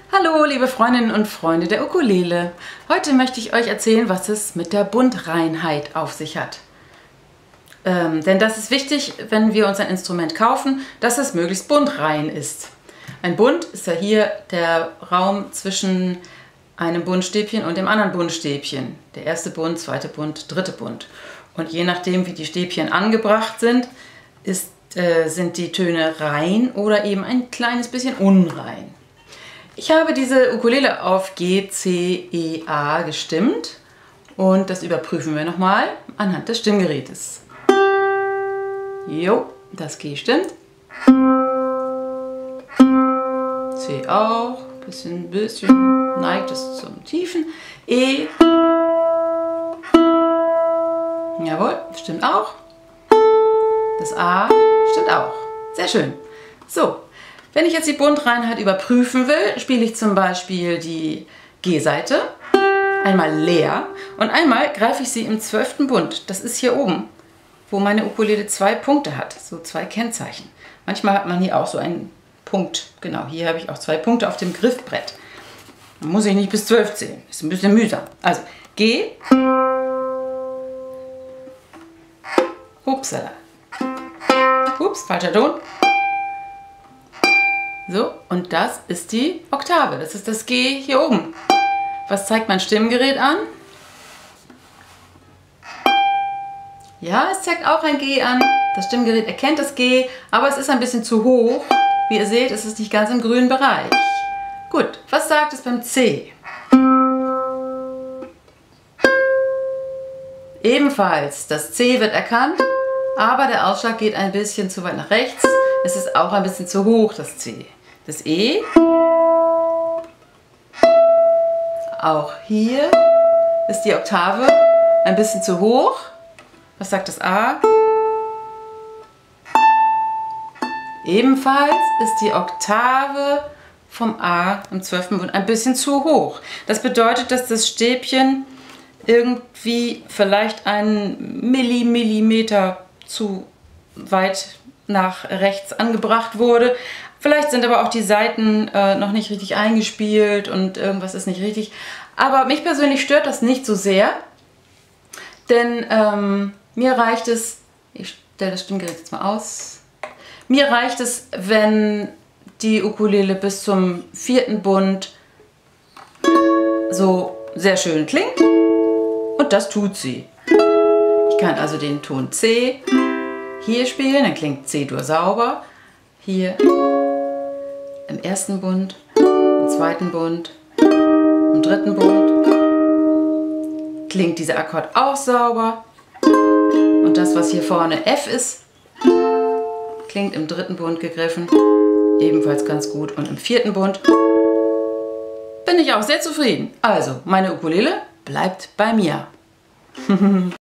Hallo liebe Freundinnen und Freunde der Ukulele. Heute möchte ich euch erzählen, was es mit der Buntreinheit auf sich hat. Denn das ist wichtig, wenn wir uns ein Instrument kaufen, dass es möglichst buntrein ist. Ein Bund ist ja hier der Raum zwischen einem Buntstäbchen und dem anderen Buntstäbchen. Der erste Bund, zweite Bund, dritte Bund. Und je nachdem, wie die Stäbchen angebracht sind, sind die Töne rein oder eben ein kleines bisschen unrein. Ich habe diese Ukulele auf G, C, E, A gestimmt und das überprüfen wir nochmal anhand des Stimmgerätes. Jo, das G stimmt. C auch, bisschen neigt es zum Tiefen. E, jawohl, stimmt auch. Das A stimmt auch. Sehr schön. So, wenn ich jetzt die Buntreinheit überprüfen will, spiele ich zum Beispiel die G-Seite einmal leer und einmal greife ich sie im 12. Bund. Das ist hier oben, wo meine Ukulele 2 Punkte hat, so 2 Kennzeichen. Manchmal hat man hier auch so einen Punkt. Genau, hier habe ich auch 2 Punkte auf dem Griffbrett. Da muss ich nicht bis 12 zählen. Ist ein bisschen mühsam. Also G. Upsala. Ups, falscher Ton. So, und das ist die Oktave. Das ist das G hier oben. Was zeigt mein Stimmgerät an? Ja, es zeigt auch ein G an. Das Stimmgerät erkennt das G, aber es ist ein bisschen zu hoch. Wie ihr seht, ist es nicht ganz im grünen Bereich. Gut, was sagt es beim C? Ebenfalls, das C wird erkannt, aber der Ausschlag geht ein bisschen zu weit nach rechts. Es ist auch ein bisschen zu hoch, das C. Das E. Auch hier ist die Oktave ein bisschen zu hoch. Was sagt das A? Ebenfalls ist die Oktave vom A im 12. Bund ein bisschen zu hoch. Das bedeutet, dass das Stäbchen irgendwie vielleicht einen Millimeter zu weit nach rechts angebracht wurde. Vielleicht sind aber auch die Saiten noch nicht richtig eingespielt und irgendwas ist nicht richtig. Aber mich persönlich stört das nicht so sehr, denn mir reicht es, ich stelle das Stimmgerät jetzt mal aus, mir reicht es, wenn die Ukulele bis zum 4. Bund so sehr schön klingt und das tut sie. Ich kann also den Ton C hier spielen, dann klingt C-Dur sauber. Hier im 1. Bund, im 2. Bund, im 3. Bund klingt dieser Akkord auch sauber. Und das, was hier vorne F ist, klingt im 3. Bund gegriffen ebenfalls ganz gut. Und im 4. Bund bin ich auch sehr zufrieden. Also, meine Ukulele bleibt bei mir.